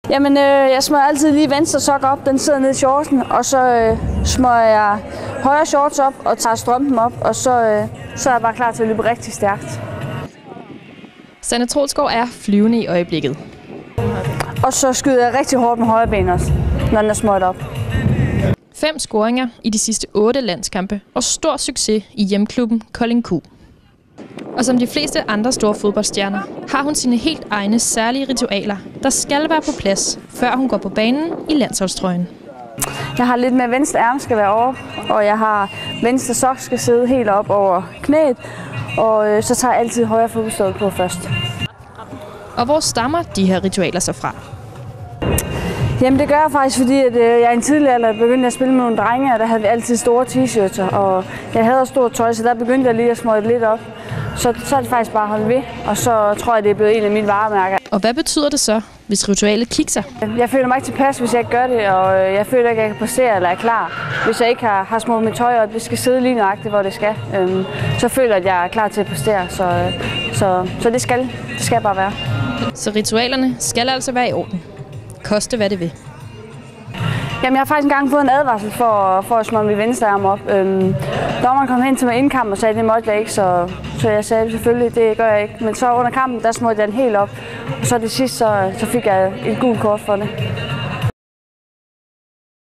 Jamen, jeg smøger altid lige venstre sok op, den sidder nede i shortsen, og så smøger jeg højre shorts op og tager strømpen op, og så er jeg bare klar til at løbe rigtig stærkt. Sanne Troelsgaard er flyvende i øjeblikket. Og så skyder jeg rigtig hårdt med højre ben også, når den er smøget op. 5 scoringer i de sidste 8 landskampe og stor succes i hjemklubben Kolding Q. Og som de fleste andre store fodboldstjerner, har hun sine helt egne særlige ritualer, der skal være på plads, før hun går på banen i landsholdstrøjen. Jeg har lidt med venstre arm skal være over, og jeg har venstre sok skal sidde helt op over knæet, og så tager jeg altid højre fodboldstøvle på først. Og hvor stammer de her ritualer så fra? Jamen det gør jeg faktisk, fordi at jeg i en tidlig alder begyndte at spille med nogle drenge, og der havde vi altid store t-shirts, og jeg havde stort tøj, så der begyndte jeg lige at smøge lidt op. Så er det faktisk bare holdt ved, og så tror jeg, det er blevet en af mine varemærker. Og hvad betyder det så, hvis ritualet kikser? Jeg føler mig ikke tilpas, hvis jeg ikke gør det, og jeg føler ikke, at jeg kan præstere eller er klar. Hvis jeg ikke har smået mit tøj, og det skal sidde lige nøjagtigt, hvor det skal, så føler jeg, at jeg er klar til at præstere. Så det skal bare være. Så ritualerne skal altså være i orden. Koste hvad det vil. Jamen, jeg har faktisk engang fået en advarsel for at smøre mit venstre arm op. Dommeren kom hen til mig inden kampen og sagde, at det måtte jeg ikke, så jeg sagde selvfølgelig, det gør jeg ikke. Men så under kampen, der smurte jeg den helt op, og så det sidste, så fik jeg et gult kort for det.